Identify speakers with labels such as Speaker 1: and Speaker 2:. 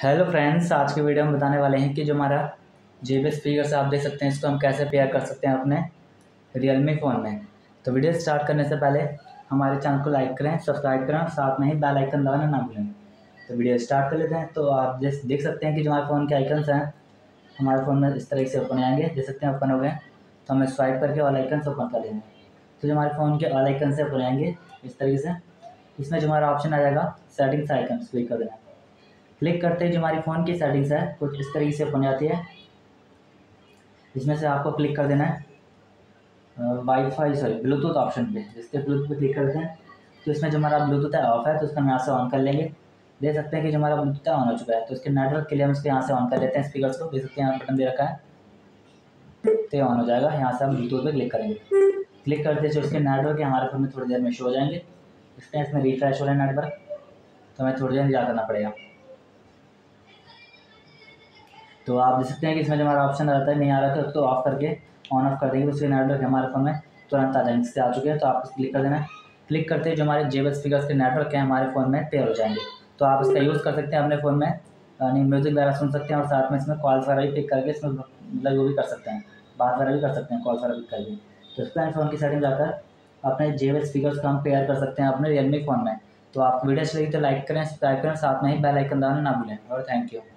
Speaker 1: Hello friends, आज के video में बताने वाले हैं कि जो हमारा JBL स्पीकर आप देख सकते हैं, इसको हम कैसे पेयर कर सकते हैं अपने Realme फ़ोन में। तो वीडियो स्टार्ट करने से पहले हमारे चैनल को लाइक करें, सब्सक्राइब करें और साथ में ही बेल आइकन दबाना ना भूलें। तो वीडियो स्टार्ट कर लेते हैं। तो आप देख सकते हैं कि जो हमारे फ़ोन के आइकन्स हैं हमारे फ़ोन में इस तरीके से ओपन आएंगे। देख सकते हैं ओपन हो गए। तो हमें स्वाइप करके ऑल आइकन्स ओपन कर लेंगे। तो जो हमारे फ़ोन के ऑल आइकन से ओपन आएंगे इस तरीके से, इसमें जो हमारा ऑप्शन आ जाएगा सेटिंग्स आइकन, क्लिक कर देना। क्लिक करते ही जो हमारी फ़ोन की सेटिंग्स है कुछ इस तरीके से बन जाती है। इसमें से आपको क्लिक कर देना है वाईफाई ब्लूटूथ ऑप्शन पे। जिसके ब्लूटूथ पे क्लिक करते हैं तो इसमें जो हमारा ब्लूटूथ है ऑफ है, तो उसका हम यहाँ से ऑन कर लेंगे। देख सकते हैं कि जो हमारा ब्लूटूथ है ऑन हो चुका है। तो इसके नेटवर्क के लिए हम इसको यहाँ से ऑन कर लेते हैं। स्पीकर्स को देख सकते हैं यहाँ बटन दे रखा है, तो ये ऑन हो जाएगा। यहाँ से हम ब्लूटूथ पे क्लिक करेंगे। क्लिक करते जो इसके नेटवर्क है हमारे फ़ोन में थोड़ी देर में शो हो जाएंगे। इसमें रिफ्रेश हो रहा है नेटवर्क, तो हमें थोड़ी देर इंतजार करना पड़ेगा। तो आप देख सकते हैं कि इसमें जो हमारा ऑप्शन रहता है नहीं आ रहा था, उसको ऑफ करके ऑन ऑफ कर देंगे तो उसके नेटवर्क हमारे फ़ोन में तुरंत आ जाएंगे। इससे आ चुके हैं तो आप इस क्लिक कर देना है। क्लिक करते ही जो हमारे JBL स्पीकर्स के नेटवर्क हैं हमारे फ़ोन में पेयर हो जाएंगे। तो आप इसका यूज़ कर सकते हैं अपने फ़ोन में, यानी म्यूज़िक वगैरह सुन सकते हैं और साथ में इसमें कॉल्स वगैरह भी पिक करके इसमें मतलब वो भी कर सकते हैं, बात वगैरह भी कर सकते हैं कॉल्स वगैरह पिक करके। तो इस पर फ़ोन की सेटिंग जाकर अपने JBL स्पीकर्स को हम पेयर कर सकते हैं अपने Realme फ़ोन में। तो आप वीडियो अच्छी लगी तो लाइक करें, सब्सक्राइब करें, साथ में ही बेल आइकन दबाना ना भूलें। और थैंक यू।